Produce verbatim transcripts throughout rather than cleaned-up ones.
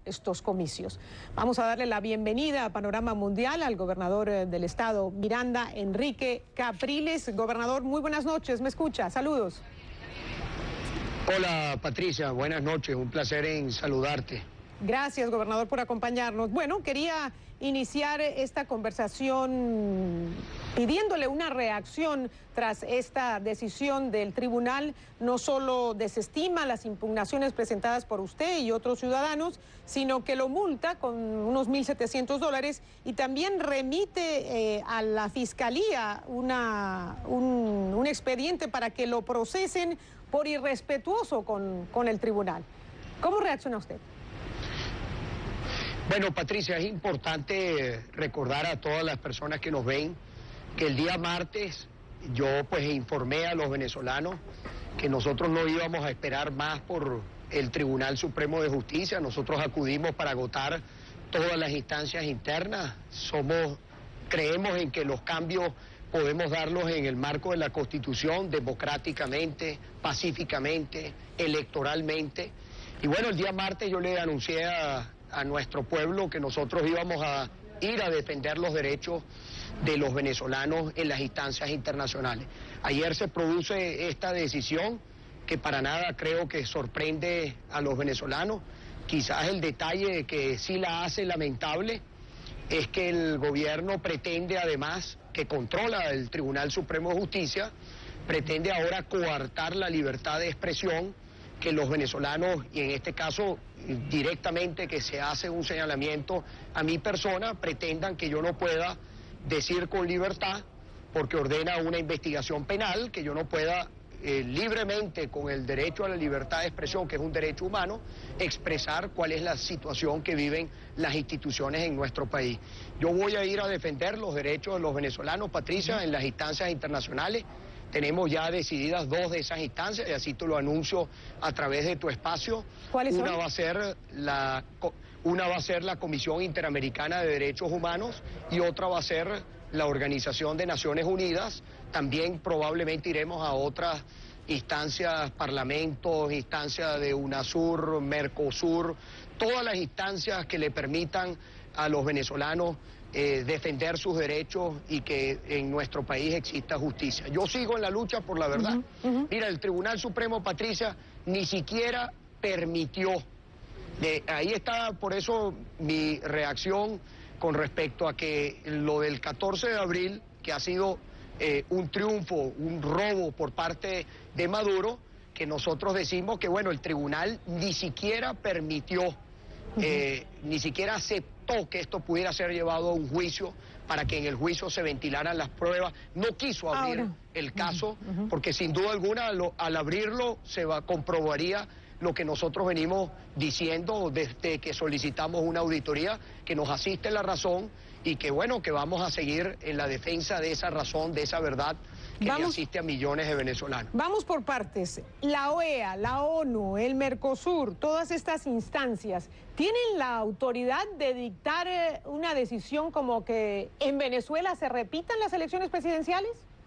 estos comicios. Vamos a darle la bienvenida a Panorama Mundial al gobernador del estado Miranda, Enrique Capriles. Gobernador, muy buenas noches, ¿me escucha? Saludos. Hola Patricia, buenas noches, un placer en saludarte. Gracias, gobernador, por acompañarnos. Bueno, quería iniciar esta conversación pidiéndole una reacción tras esta decisión del tribunal. No solo desestima las impugnaciones presentadas por usted y otros ciudadanos, sino que lo multa con unos mil setecientos dólares y también remite eh, a la fiscalía una, un, un expediente para que lo procesen por irrespetuoso con, con el tribunal. ¿Cómo reacciona usted? Bueno, Patricia, es importante recordar a todas las personas que nos ven que el día martes yo pues informé a los venezolanos que nosotros no íbamos a esperar más por el Tribunal Supremo de Justicia. Nosotros acudimos para agotar todas las instancias internas. Somos, creemos en que los cambios podemos darlos en el marco de la Constitución, democráticamente, pacíficamente, electoralmente. Y bueno, el día martes yo le anuncié a, a nuestro pueblo que nosotros íbamos a ir a defender los derechos de los venezolanos en las instancias internacionales. Ayer se produce esta decisión que para nada creo que sorprende a los venezolanos. Quizás el detalle que sí la hace lamentable es que el gobierno pretende, además, que controla el Tribunal Supremo de Justicia, pretende ahora coartar la libertad de expresión que los venezolanos, y en este caso directamente que se hace un señalamiento a mi persona, pretendan que yo no pueda decir con libertad, porque ordena una investigación penal, que yo no pueda eh, libremente, con el derecho a la libertad de expresión, que es un derecho humano, expresar cuál es la situación que viven las instituciones en nuestro país. Yo voy a ir a defender los derechos de los venezolanos, Patricia, en las instancias internacionales. Tenemos ya decididas dos de esas instancias, y así te lo anuncio a través de tu espacio. ¿Cuáles son? Una va a ser la, una va a ser la Comisión Interamericana de Derechos Humanos y otra va a ser la Organización de Naciones Unidas. También probablemente iremos a otras instancias, parlamentos, instancias de UNASUR, Mercosur, todas las instancias que le permitan a los venezolanos Eh, defender sus derechos y que en nuestro país exista justicia. Yo sigo en la lucha por la verdad. Uh-huh, uh-huh. Mira, el Tribunal Supremo, Patricia, ni siquiera permitió, de, ahí está por eso mi reacción con respecto a que lo del catorce de abril, que ha sido eh, un triunfo, un robo por parte de Maduro, que nosotros decimos que, bueno, el tribunal ni siquiera permitió, uh-huh. eh, ni siquiera aceptó que esto pudiera ser llevado a un juicio para que en el juicio se ventilaran las pruebas. No quiso abrir Ahora. el caso, uh-huh. porque sin duda alguna lo, al abrirlo se va, comprobaría lo que nosotros venimos diciendo desde que solicitamos una auditoría, que nos asiste la razón y que bueno, que vamos a seguir en la defensa de esa razón, de esa verdad que vamos, le asiste a millones de venezolanos. Vamos por partes. La O E A, la ONU, el Mercosur, todas estas instancias, ¿tienen la autoridad de dictar una decisión como que en Venezuela se repitan las elecciones presidenciales?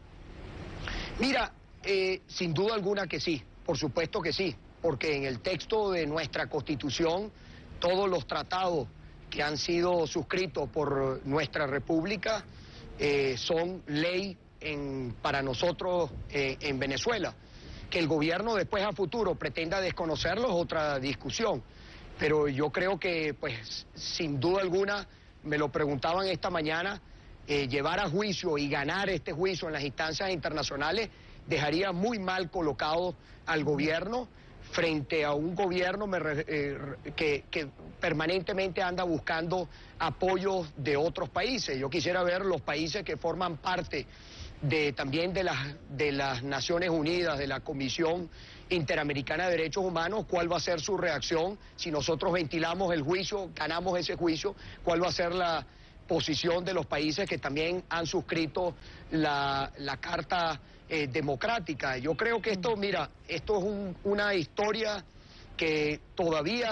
Mira, eh, sin duda alguna que sí, por supuesto que sí, porque en el texto de nuestra Constitución, todos los tratados que han sido suscritos por nuestra República eh, son ley en, para nosotros eh, en Venezuela. Que el gobierno después a futuro pretenda desconocerlo es otra discusión, pero yo creo que pues sin duda alguna, me lo preguntaban esta mañana, eh, llevar a juicio y ganar este juicio en las instancias internacionales dejaría muy mal colocado al gobierno frente a un gobierno me, eh, que, que permanentemente anda buscando apoyos de otros países. Yo quisiera ver los países que forman parte de, también de las, de las Naciones Unidas, de la Comisión Interamericana de Derechos Humanos, cuál va a ser su reacción si nosotros ventilamos el juicio, ganamos ese juicio, cuál va a ser la posición de los países que también han suscrito la, la Carta eh, Democrática. Yo creo que esto, mira, esto es un, una historia que todavía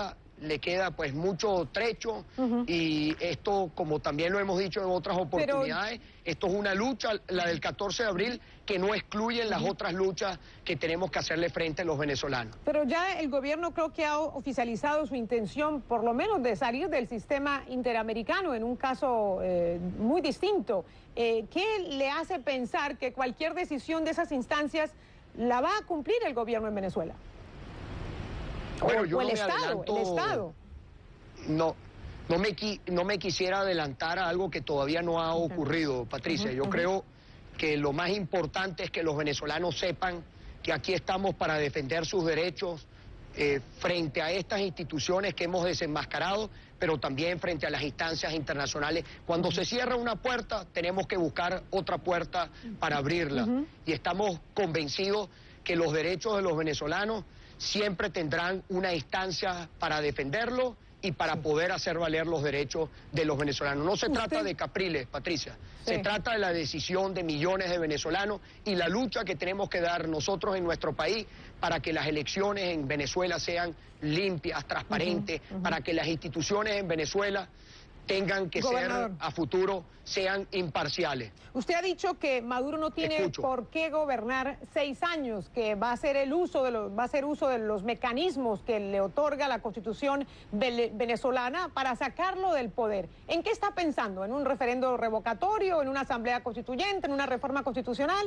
le queda pues mucho trecho uh-huh. y esto, como también lo hemos dicho en otras oportunidades, Pero... esto es una lucha, la del catorce de abril, que no excluyen las uh-huh. otras luchas que tenemos que hacerle frente a los venezolanos. Pero ya el gobierno creo que ha oficializado su intención, por lo menos, de salir del sistema interamericano en un caso eh, muy distinto. Eh, ¿Qué le hace pensar que cualquier decisión de esas instancias la va a cumplir el gobierno en Venezuela? Bueno, o, yo o el no Estado, adelanto, el Estado. No, no me, no me quisiera adelantar a algo que todavía no ha ocurrido, Patricia. Uh-huh, yo uh-huh. creo que lo más importante es que los venezolanos sepan que aquí estamos para defender sus derechos eh, frente a estas instituciones que hemos desenmascarado, pero también frente a las instancias internacionales. Cuando uh-huh. se cierra una puerta, tenemos que buscar otra puerta para abrirla. Uh-huh. Y estamos convencidos que los derechos de los venezolanos siempre tendrán una instancia para defenderlo y para sí. poder hacer valer los derechos de los venezolanos. No se ¿Usted? trata de capriles, Patricia, sí. se trata de la decisión de millones de venezolanos y la lucha que tenemos que dar nosotros en nuestro país para que las elecciones en Venezuela sean limpias, transparentes, uh-huh, uh-huh. para que las instituciones en Venezuela tengan que Gobernador. ser a futuro, sean imparciales. Usted ha dicho que Maduro no tiene Escucho. por qué gobernar seis años, que va a hacer el uso de los, va a hacer uso de los mecanismos que le otorga la Constitución venezolana para sacarlo del poder. ¿En qué está pensando? ¿En un referendo revocatorio, en una asamblea constituyente, en una reforma constitucional?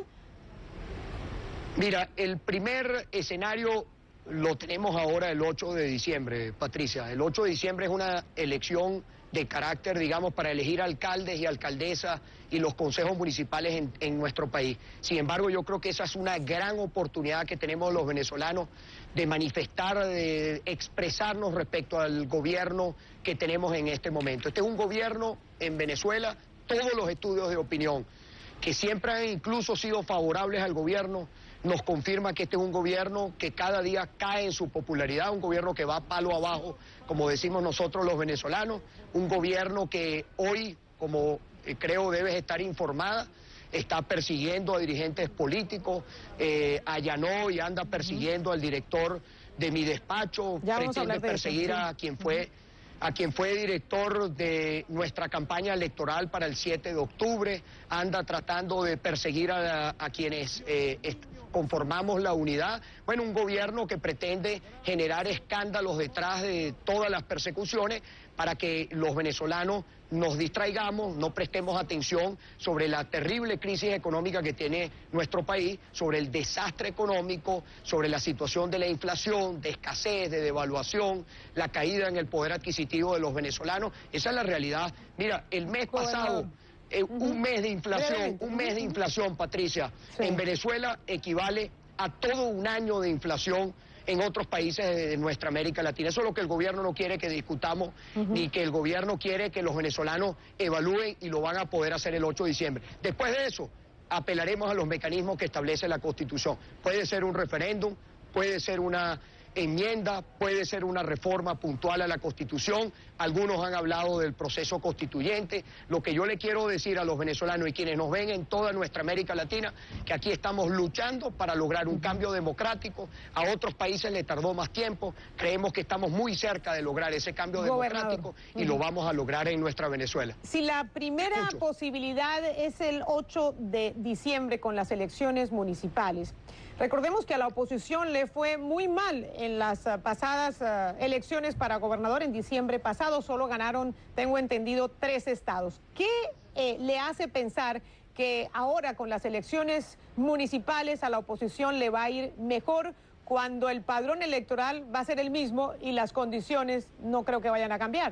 Mira, el primer escenario lo tenemos ahora el ocho de diciembre, Patricia. El ocho de diciembre es una elección de carácter, digamos, para elegir alcaldes y alcaldesas y los consejos municipales en, en nuestro país. Sin embargo, yo creo que esa es una gran oportunidad que tenemos los venezolanos de manifestar, de expresarnos respecto al gobierno que tenemos en este momento. Este es un gobierno en Venezuela, todos los estudios de opinión, que siempre han incluso sido favorables al gobierno, nos confirma que este es un gobierno que cada día cae en su popularidad, un gobierno que va palo abajo, como decimos nosotros los venezolanos, un gobierno que hoy, como eh, creo debes estar informada, está persiguiendo a dirigentes políticos, eh, allanó y anda persiguiendo uh-huh. al director de mi despacho, ya pretende a perseguir eso, sí. a quien fue... Uh-huh. a quien fue director de nuestra campaña electoral para el siete de octubre, anda tratando de perseguir a, a quienes eh, conformamos la unidad. Bueno, un gobierno que pretende generar escándalos detrás de todas las persecuciones para que los venezolanos nos distraigamos, no prestemos atención sobre la terrible crisis económica que tiene nuestro país, sobre el desastre económico, sobre la situación de la inflación, de escasez, de devaluación, la caída en el poder adquisitivo de los venezolanos. Esa es la realidad. Mira, el mes pasado, eh, uh-huh. un mes de inflación, un mes de inflación, Patricia, sí. en Venezuela equivale a todo un año de inflación en otros países de nuestra América Latina. Eso es lo que el gobierno no quiere que discutamos, uh-huh. ni que el gobierno quiere que los venezolanos evalúen, y lo van a poder hacer el ocho de diciembre. Después de eso, apelaremos a los mecanismos que establece la Constitución. Puede ser un referéndum, puede ser una enmienda, puede ser una reforma puntual a la Constitución. Algunos han hablado del proceso constituyente. Lo que yo le quiero decir a los venezolanos y quienes nos ven en toda nuestra América Latina, que aquí estamos luchando para lograr un cambio democrático. A otros países le tardó más tiempo. Creemos que estamos muy cerca de lograr ese cambio democrático y uh-huh. lo vamos a lograr en nuestra Venezuela. Si la primera Escucho. posibilidad es el ocho de diciembre con las elecciones municipales, recordemos que a la oposición le fue muy mal en las uh, pasadas uh, elecciones para gobernador en diciembre pasado. Solo ganaron, tengo entendido, tres estados. ¿Qué eh, le hace pensar que ahora con las elecciones municipales a la oposición le va a ir mejor cuando el padrón electoral va a ser el mismo y las condiciones no creo que vayan a cambiar?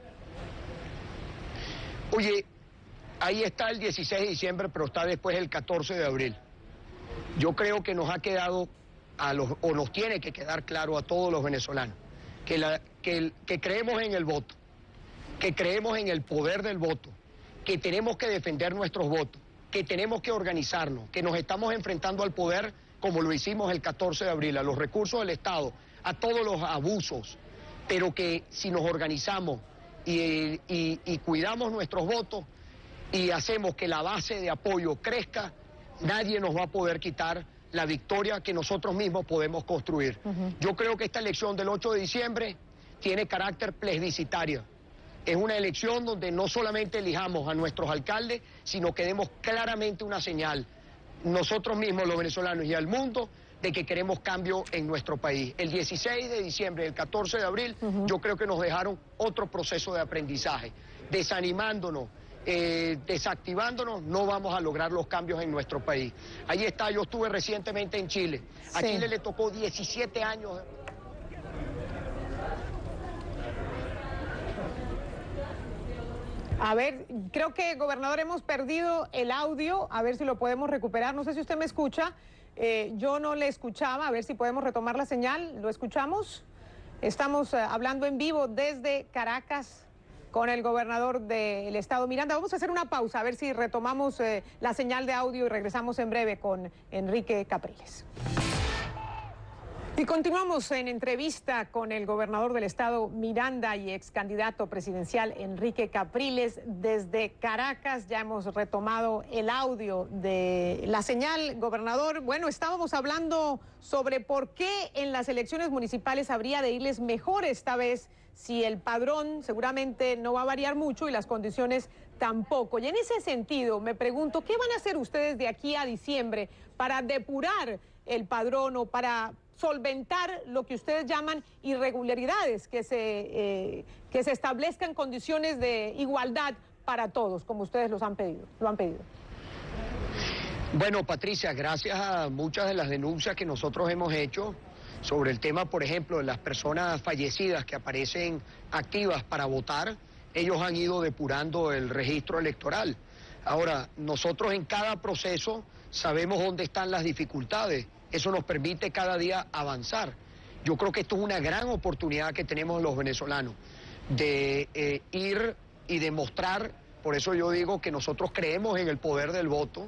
Oye, ahí está el dieciséis de diciembre, pero está después el catorce de abril. Yo creo que nos ha quedado, a los, o nos tiene que quedar claro a todos los venezolanos, que, la, que, el, que creemos en el voto, que creemos en el poder del voto, que tenemos que defender nuestros votos, que tenemos que organizarnos, que nos estamos enfrentando al poder como lo hicimos el catorce de abril, a los recursos del Estado, a todos los abusos, pero que si nos organizamos y, y, y cuidamos nuestros votos y hacemos que la base de apoyo crezca, nadie nos va a poder quitar la victoria que nosotros mismos podemos construir. Uh-huh. Yo creo que esta elección del ocho de diciembre tiene carácter plebiscitario. Es una elección donde no solamente elijamos a nuestros alcaldes, sino que demos claramente una señal, nosotros mismos los venezolanos y al mundo, de que queremos cambio en nuestro país. El dieciséis de diciembre, el catorce de abril, uh-huh. yo creo que nos dejaron otro proceso de aprendizaje. Desanimándonos, eh, desactivándonos, no vamos a lograr los cambios en nuestro país. Ahí está, yo estuve recientemente en Chile. A sí. Chile le tocó diecisiete años... A ver, creo que, gobernador, hemos perdido el audio, a ver si lo podemos recuperar. No sé si usted me escucha, eh, yo no le escuchaba, a ver si podemos retomar la señal. ¿Lo escuchamos? Estamos eh, hablando en vivo desde Caracas con el gobernador del estado Miranda. Vamos a hacer una pausa, a ver si retomamos eh, la señal de audio y regresamos en breve con Enrique Capriles. Y continuamos en entrevista con el gobernador del estado Miranda y ex candidato presidencial Enrique Capriles desde Caracas. Ya hemos retomado el audio de la señal, gobernador. Bueno, estábamos hablando sobre por qué en las elecciones municipales habría de irles mejor esta vez, si el padrón seguramente no va a variar mucho y las condiciones tampoco. Y en ese sentido me pregunto, ¿qué van a hacer ustedes de aquí a diciembre para depurar el padrón o para solventar lo que ustedes llaman irregularidades, que se, eh, que se establezcan condiciones de igualdad para todos, como ustedes los han pedido, lo han pedido? Bueno, Patricia, gracias a muchas de las denuncias que nosotros hemos hecho sobre el tema, por ejemplo, de las personas fallecidas que aparecen activas para votar, ellos han ido depurando el registro electoral. Ahora, nosotros en cada proceso sabemos dónde están las dificultades. Eso nos permite cada día avanzar. Yo creo que esto es una gran oportunidad que tenemos los venezolanos de eh, ir y demostrar, por eso yo digo que nosotros creemos en el poder del voto,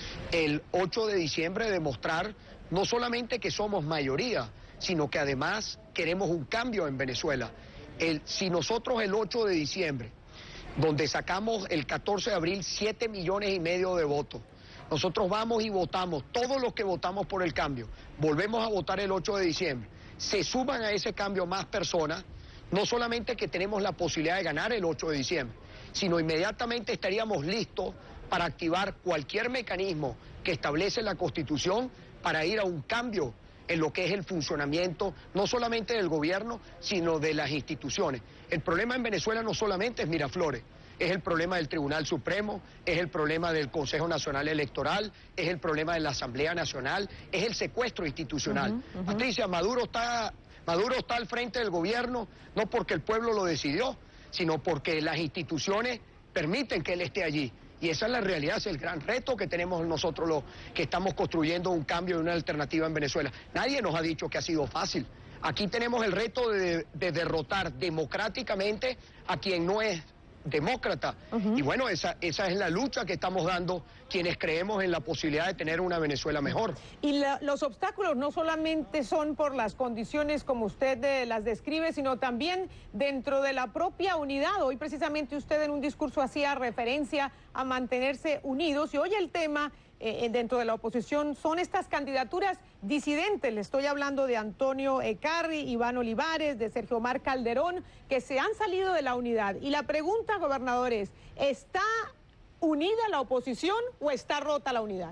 el ocho de diciembre demostrar no solamente que somos mayoría, sino que además queremos un cambio en Venezuela. El, si nosotros el ocho de diciembre, donde sacamos el catorce de abril siete millones y medio de votos, nosotros vamos y votamos, todos los que votamos por el cambio, volvemos a votar el ocho de diciembre, se suman a ese cambio más personas, no solamente que tenemos la posibilidad de ganar el ocho de diciembre, sino inmediatamente estaríamos listos para activar cualquier mecanismo que establece la Constitución para ir a un cambio en lo que es el funcionamiento, no solamente del gobierno, sino de las instituciones. El problema en Venezuela no solamente es Miraflores, es el problema del Tribunal Supremo, es el problema del Consejo Nacional Electoral, es el problema de la Asamblea Nacional, es el secuestro institucional. Uh-huh, uh-huh. Patricia, Maduro está, Maduro está al frente del gobierno no porque el pueblo lo decidió, sino porque las instituciones permiten que él esté allí. Y esa es la realidad, es el gran reto que tenemos nosotros los que estamos construyendo un cambio y una alternativa en Venezuela. Nadie nos ha dicho que ha sido fácil. Aquí tenemos el reto de, de derrotar democráticamente a quien no es demócrata. Uh-huh. Y bueno, esa, esa es la lucha que estamos dando quienes creemos en la posibilidad de tener una Venezuela mejor. Y la, los obstáculos no solamente son por las condiciones como usted eh, las describe, sino también dentro de la propia unidad. Hoy precisamente usted en un discurso hacía referencia a mantenerse unidos y hoy el tema eh, dentro de la oposición son estas candidaturas disidentes. Le estoy hablando de Antonio Ecarri, Iván Olivares, de Sergio Omar Calderón, que se han salido de la unidad. Y la pregunta, gobernador, es, ¿está unida la oposición o está rota la unidad?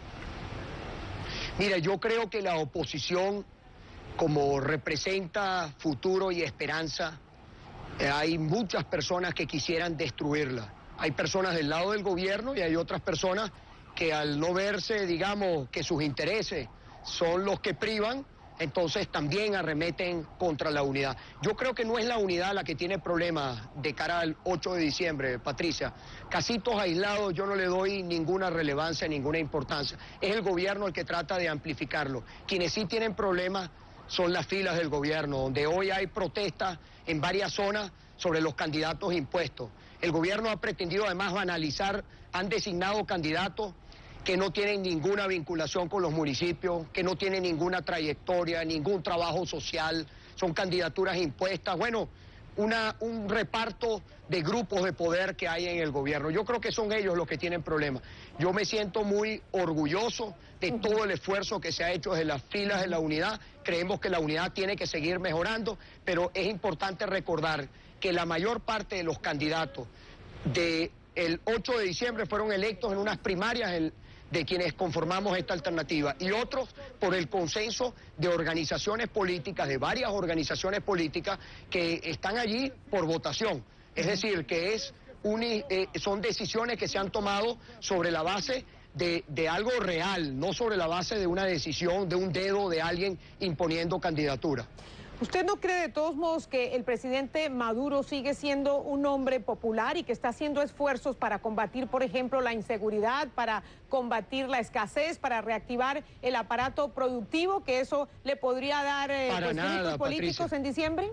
Mira, yo creo que la oposición, como representa futuro y esperanza, eh, hay muchas personas que quisieran destruirla. Hay personas del lado del gobierno y hay otras personas que al no verse, digamos, que sus intereses son los que privan, entonces también arremeten contra la unidad. Yo creo que no es la unidad la que tiene problemas de cara al ocho de diciembre, Patricia. Casitos aislados yo no le doy ninguna relevancia, ninguna importancia. Es el gobierno el que trata de amplificarlo. Quienes sí tienen problemas son las filas del gobierno, donde hoy hay protestas en varias zonas sobre los candidatos impuestos. El gobierno ha pretendido además banalizar, han designado candidatos que no tienen ninguna vinculación con los municipios, que no tienen ninguna trayectoria, ningún trabajo social, son candidaturas impuestas. Bueno, una, un reparto de grupos de poder que hay en el gobierno. Yo creo que son ellos los que tienen problemas. Yo me siento muy orgulloso de todo el esfuerzo que se ha hecho desde las filas de la unidad. Creemos que la unidad tiene que seguir mejorando, pero es importante recordar que la mayor parte de los candidatos del ocho de diciembre fueron electos en unas primarias el, de quienes conformamos esta alternativa, y otros por el consenso de organizaciones políticas, de varias organizaciones políticas que están allí por votación. Es decir, que es un, eh, son decisiones que se han tomado sobre la base de, de algo real, no sobre la base de una decisión, de un dedo de alguien imponiendo candidatura. ¿Usted no cree de todos modos que el presidente Maduro sigue siendo un hombre popular y que está haciendo esfuerzos para combatir, por ejemplo, la inseguridad, para combatir la escasez, para reactivar el aparato productivo, que eso le podría dar eh, Para nada, políticos Patricia. en diciembre?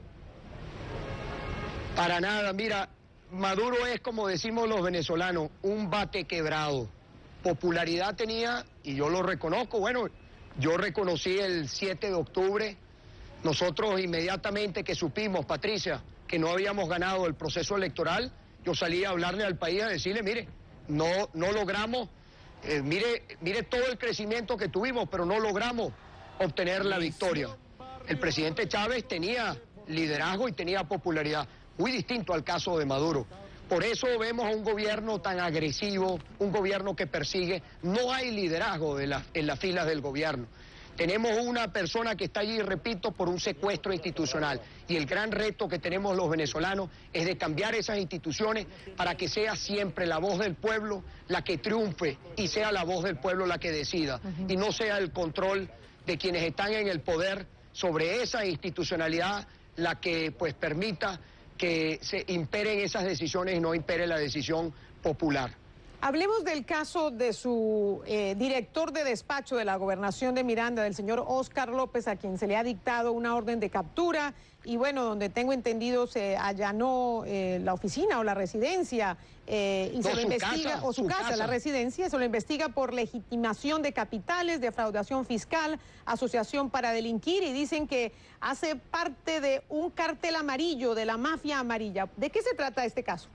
Para nada, mira, Maduro es, como decimos los venezolanos, un bate quebrado. Popularidad tenía, y yo lo reconozco, bueno, yo reconocí el siete de octubre, nosotros inmediatamente que supimos, Patricia, que no habíamos ganado el proceso electoral, yo salí a hablarle al país, a decirle, mire, no, no logramos, eh, mire, mire todo el crecimiento que tuvimos, pero no logramos obtener la victoria. El presidente Chávez tenía liderazgo y tenía popularidad, muy distinto al caso de Maduro. Por eso vemos a un gobierno tan agresivo, un gobierno que persigue. No hay liderazgo de la, en las filas del gobierno. Tenemos una persona que está allí, repito, por un secuestro institucional. Y el gran reto que tenemos los venezolanos es de cambiar esas instituciones para que sea siempre la voz del pueblo la que triunfe y sea la voz del pueblo la que decida. Uh-huh. Y no sea el control de quienes están en el poder sobre esa institucionalidad la que pues permita que se imperen esas decisiones y no impere la decisión popular. Hablemos del caso de su eh, director de despacho de la gobernación de Miranda, del señor Óscar López, a quien se le ha dictado una orden de captura y bueno, donde tengo entendido se allanó eh, la oficina o la residencia eh, y no, se lo investiga, casa, o su, su casa, casa, la residencia, se lo investiga por legitimación de capitales, defraudación fiscal, asociación para delinquir, y dicen que hace parte de un cartel amarillo, de la mafia amarilla. ¿De qué se trata este caso?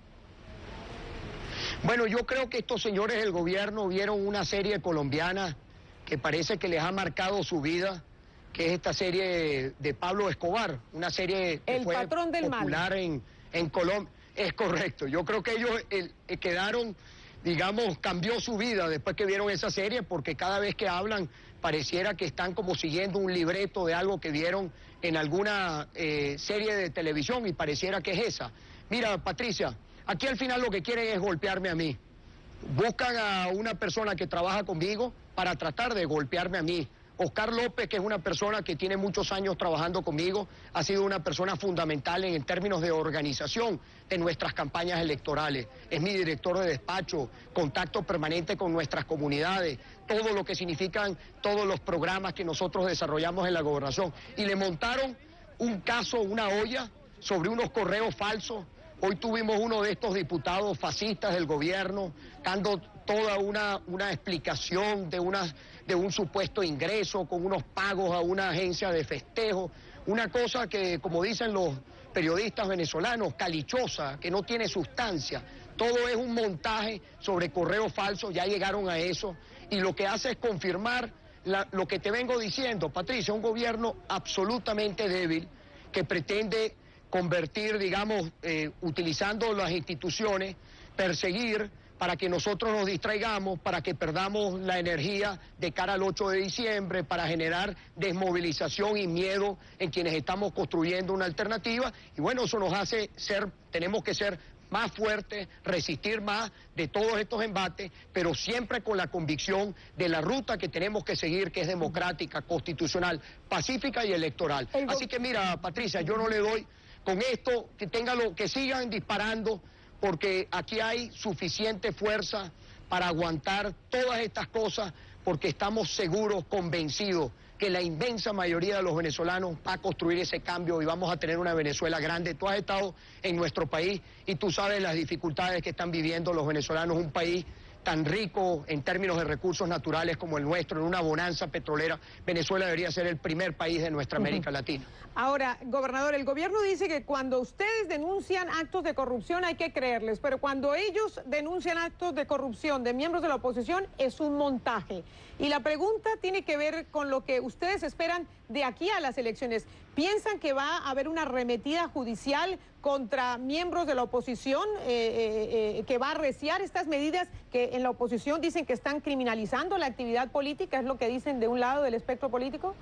Bueno, yo creo que estos señores del gobierno vieron una serie colombiana que parece que les ha marcado su vida, que es esta serie de Pablo Escobar, una serie que El fue patrón del popular mal. en, en Colombia. Es correcto, yo creo que ellos el, el quedaron, digamos, cambió su vida después que vieron esa serie, porque cada vez que hablan pareciera que están como siguiendo un libreto de algo que vieron en alguna eh, serie de televisión y pareciera que es esa. Mira, Patricia, aquí al final lo que quieren es golpearme a mí. Buscan a una persona que trabaja conmigo para tratar de golpearme a mí. Óscar López, que es una persona que tiene muchos años trabajando conmigo, ha sido una persona fundamental en, en términos de organización de nuestras campañas electorales. Es mi director de despacho, contacto permanente con nuestras comunidades, todo lo que significan todos los programas que nosotros desarrollamos en la gobernación. Y le montaron un caso, una olla, sobre unos correos falsos. Hoy tuvimos uno de estos diputados fascistas del gobierno dando toda una, una explicación de, una, de un supuesto ingreso con unos pagos a una agencia de festejo, una cosa que, como dicen los periodistas venezolanos, calichosa, que no tiene sustancia. Todo es un montaje sobre correos falsos, ya llegaron a eso, y lo que hace es confirmar la, lo que te vengo diciendo, Patricia, un gobierno absolutamente débil que pretende convertir, digamos, eh, utilizando las instituciones, perseguir para que nosotros nos distraigamos, para que perdamos la energía de cara al ocho de diciembre, para generar desmovilización y miedo en quienes estamos construyendo una alternativa. Y bueno, eso nos hace ser, tenemos que ser más fuertes, resistir más de todos estos embates, pero siempre con la convicción de la ruta que tenemos que seguir, que es democrática, constitucional, pacífica y electoral. Así que mira, Patricia, yo no le doy con esto, que tengan lo, que sigan disparando, porque aquí hay suficiente fuerza para aguantar todas estas cosas, porque estamos seguros, convencidos, que la inmensa mayoría de los venezolanos va a construir ese cambio y vamos a tener una Venezuela grande. Tú has estado en nuestro país y tú sabes las dificultades que están viviendo los venezolanos, un país tan rico en términos de recursos naturales como el nuestro, en una bonanza petrolera, Venezuela debería ser el primer país de nuestra América Latina. Ahora, gobernador, el gobierno dice que cuando ustedes denuncian actos de corrupción hay que creerles, pero cuando ellos denuncian actos de corrupción de miembros de la oposición es un montaje. Y la pregunta tiene que ver con lo que ustedes esperan de aquí a las elecciones. ¿Piensan que va a haber una arremetida judicial contra miembros de la oposición eh, eh, eh, que va a arreciar estas medidas que en la oposición dicen que están criminalizando la actividad política? ¿Es lo que dicen de un lado del espectro político?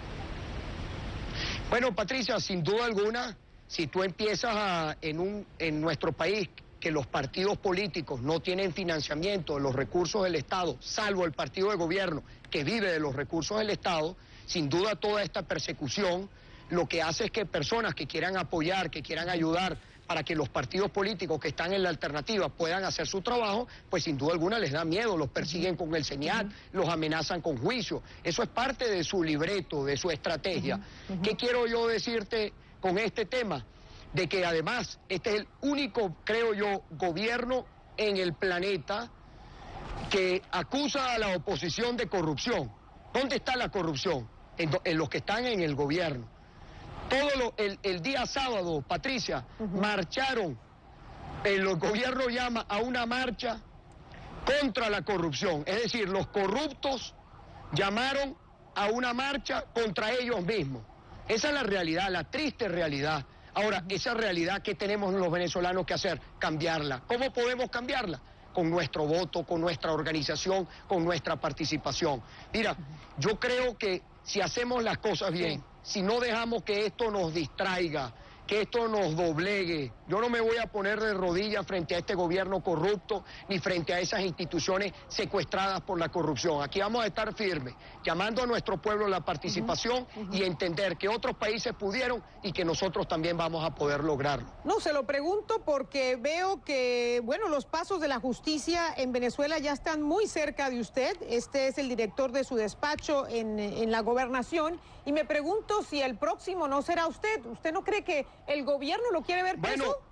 Bueno, Patricia, sin duda alguna, si tú empiezas a, en, un, en nuestro país que los partidos políticos no tienen financiamiento de los recursos del Estado, salvo el partido de gobierno que vive de los recursos del Estado, sin duda toda esta persecución lo que hace es que personas que quieran apoyar, que quieran ayudar para que los partidos políticos que están en la alternativa puedan hacer su trabajo, pues sin duda alguna les da miedo, los persiguen con el señal, los amenazan con juicio. Eso es parte de su libreto, de su estrategia. Uh-huh. Uh-huh. ¿Qué quiero yo decirte con este tema? De que además este es el único, creo yo, gobierno en el planeta que acusa a la oposición de corrupción. ¿Dónde está la corrupción? En, do, en los que están en el gobierno. Todo lo, el, el día sábado, Patricia, uh-huh. marcharon, el gobierno llama a una marcha contra la corrupción. Es decir, los corruptos llamaron a una marcha contra ellos mismos. Esa es la realidad, la triste realidad. Ahora, esa realidad que tenemos los venezolanos que hacer, cambiarla. ¿Cómo podemos cambiarla? Con nuestro voto, con nuestra organización, con nuestra participación. Mira, yo creo que si hacemos las cosas bien, si no dejamos que esto nos distraiga, que esto nos doblegue, yo no me voy a poner de rodillas frente a este gobierno corrupto ni frente a esas instituciones secuestradas por la corrupción. Aquí vamos a estar firmes, llamando a nuestro pueblo a la participación uh-huh, uh-huh. y entender que otros países pudieron y que nosotros también vamos a poder lograrlo. No, se lo pregunto porque veo que, bueno, los pasos de la justicia en Venezuela ya están muy cerca de usted. Este es el director de su despacho en, en la gobernación y me pregunto si el próximo no será usted. ¿Usted no cree que el gobierno lo quiere ver preso? Bueno,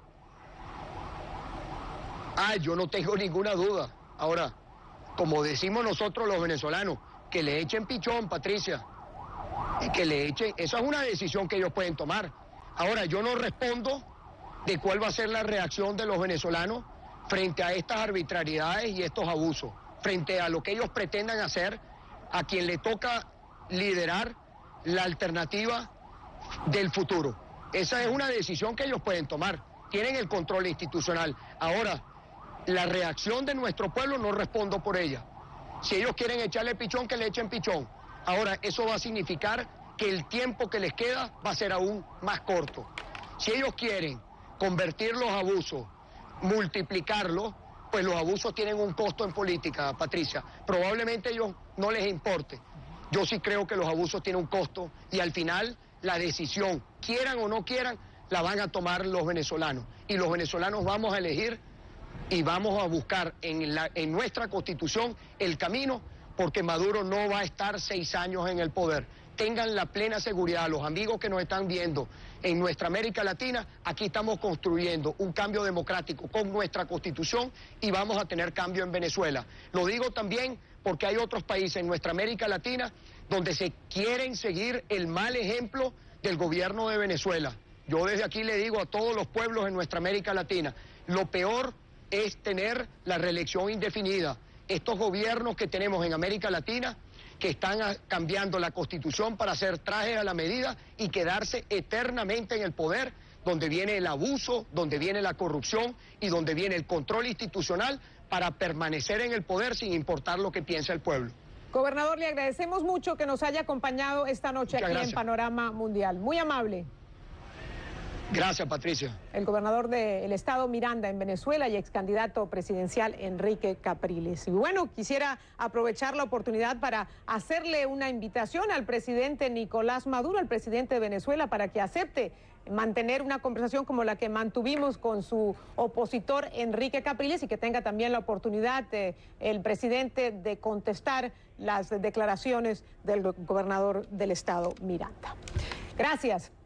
ah, yo no tengo ninguna duda. Ahora, como decimos nosotros los venezolanos, que le echen pichón, Patricia, y que le echen, esa es una decisión que ellos pueden tomar. Ahora, yo no respondo de cuál va a ser la reacción de los venezolanos frente a estas arbitrariedades y estos abusos, frente a lo que ellos pretendan hacer a quien le toca liderar la alternativa del futuro. Esa es una decisión que ellos pueden tomar, tienen el control institucional. Ahora, la reacción de nuestro pueblo no respondo por ella. Si ellos quieren echarle pichón, que le echen pichón. Ahora, eso va a significar que el tiempo que les queda va a ser aún más corto. Si ellos quieren convertir los abusos, multiplicarlos, pues los abusos tienen un costo en política, Patricia. Probablemente a ellos no les importe. Yo sí creo que los abusos tienen un costo y al final la decisión, quieran o no quieran, la van a tomar los venezolanos. Y los venezolanos vamos a elegir y vamos a buscar en, la, en nuestra Constitución el camino, porque Maduro no va a estar seis años en el poder. Tengan la plena seguridad, los amigos que nos están viendo en nuestra América Latina, aquí estamos construyendo un cambio democrático con nuestra Constitución y vamos a tener cambio en Venezuela. Lo digo también porque hay otros países en nuestra América Latina donde se quieren seguir el mal ejemplo del gobierno de Venezuela. Yo desde aquí le digo a todos los pueblos en nuestra América Latina, lo peor es tener la reelección indefinida. Estos gobiernos que tenemos en América Latina, que están cambiando la Constitución para hacer trajes a la medida y quedarse eternamente en el poder, donde viene el abuso, donde viene la corrupción y donde viene el control institucional para permanecer en el poder sin importar lo que piensa el pueblo. Gobernador, le agradecemos mucho que nos haya acompañado esta noche Muchas aquí gracias. en Panorama Mundial. Muy amable. Gracias, Patricia. El gobernador del estado Miranda en Venezuela y ex candidato presidencial Enrique Capriles. Y bueno, quisiera aprovechar la oportunidad para hacerle una invitación al presidente Nicolás Maduro, al presidente de Venezuela, para que acepte mantener una conversación como la que mantuvimos con su opositor Enrique Capriles y que tenga también la oportunidad eh, el presidente de contestar las declaraciones del gobernador del estado Miranda. Gracias.